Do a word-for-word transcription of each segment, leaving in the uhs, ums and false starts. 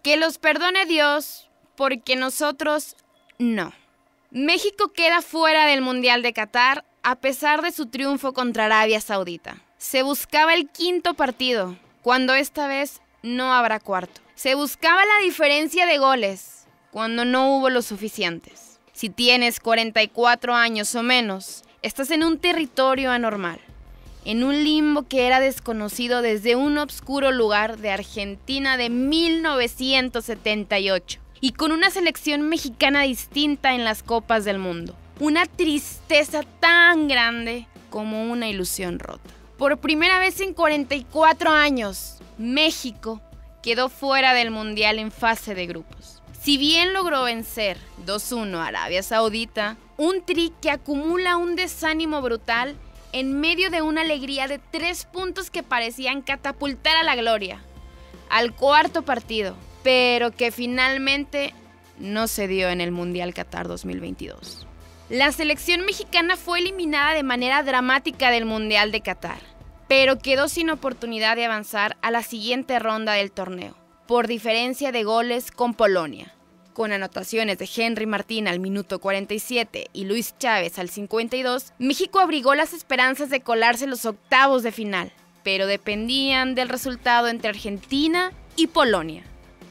Que los perdone Dios, porque nosotros no. México queda fuera del Mundial de Qatar a pesar de su triunfo contra Arabia Saudita. Se buscaba el quinto partido, cuando esta vez no habrá cuarto. Se buscaba la diferencia de goles, cuando no hubo los suficientes. Si tienes cuarenta y cuatro años o menos, estás en un territorio anormal, en un limbo que era desconocido desde un obscuro lugar de Argentina de mil novecientos setenta y ocho, y con una selección mexicana distinta en las copas del mundo. Una tristeza tan grande como una ilusión rota. Por primera vez en cuarenta y cuatro años, México quedó fuera del Mundial en fase de grupos. Si bien logró vencer dos uno a Arabia Saudita, un tri que acumula un desánimo brutal en medio de una alegría de tres puntos que parecían catapultar a la gloria, al cuarto partido, pero que finalmente no se dio en el Mundial Qatar dos mil veintidós. La selección mexicana fue eliminada de manera dramática del Mundial de Qatar, pero quedó sin oportunidad de avanzar a la siguiente ronda del torneo, por diferencia de goles con Polonia. Con anotaciones de Henry Martín al minuto cuarenta y siete y Luis Chávez al cincuenta y dos, México abrigó las esperanzas de colarse en los octavos de final, pero dependían del resultado entre Argentina y Polonia.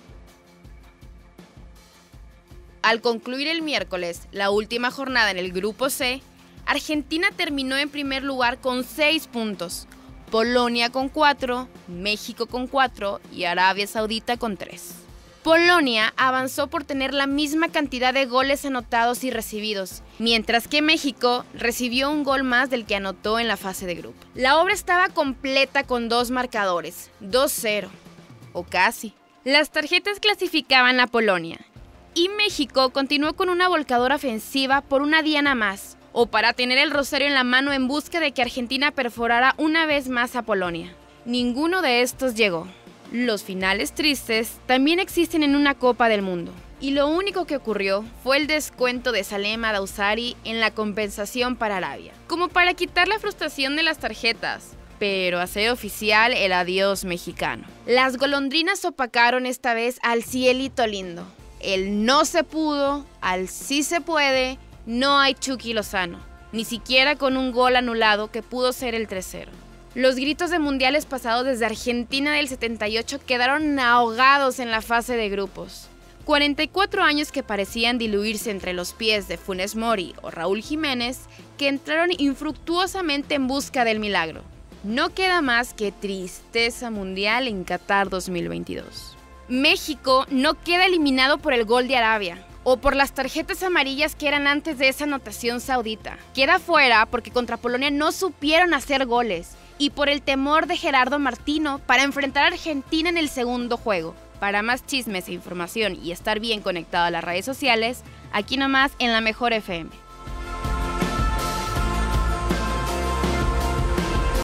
Al concluir el miércoles la última jornada en el Grupo C, Argentina terminó en primer lugar con seis puntos, Polonia con cuatro, México con cuatro y Arabia Saudita con tres. Polonia avanzó por tener la misma cantidad de goles anotados y recibidos, mientras que México recibió un gol más del que anotó en la fase de grupo. La obra estaba completa con dos marcadores, dos cero, o casi. Las tarjetas clasificaban a Polonia, y México continuó con una volcadora ofensiva por una diana más, o para tener el rosario en la mano en busca de que Argentina perforara una vez más a Polonia. Ninguno de estos llegó. Los finales tristes también existen en una Copa del Mundo, y lo único que ocurrió fue el descuento de Salem Addaouzari en la compensación para Arabia, como para quitar la frustración de las tarjetas, pero hacer oficial el adiós mexicano. Las golondrinas opacaron esta vez al cielito lindo. El no se pudo, al sí se puede, no hay Chucky Lozano, ni siquiera con un gol anulado que pudo ser el tres cero. Los gritos de mundiales pasados desde Argentina del setenta y ocho quedaron ahogados en la fase de grupos. cuarenta y cuatro años que parecían diluirse entre los pies de Funes Mori o Raúl Jiménez, que entraron infructuosamente en busca del milagro. No queda más que tristeza mundial en Qatar dos mil veintidós. México no queda eliminado por el gol de Arabia o por las tarjetas amarillas que eran antes de esa anotación saudita. Queda fuera porque contra Polonia no supieron hacer goles y por el temor de Gerardo Martino para enfrentar a Argentina en el segundo juego. Para más chismes e información y estar bien conectado a las redes sociales, aquí nomás en La Mejor F M.